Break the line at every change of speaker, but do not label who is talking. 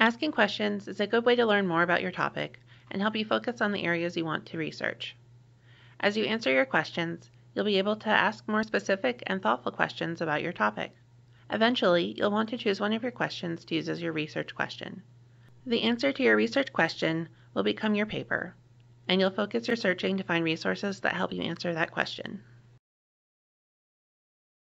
Asking questions is a good way to learn more about your topic and help you focus on the areas you want to research. As you answer your questions, you'll be able to ask more specific and thoughtful questions about your topic. Eventually, you'll want to choose one of your questions to use as your research question. The answer to your research question will become your paper, and you'll focus your searching to find resources that help you answer that question.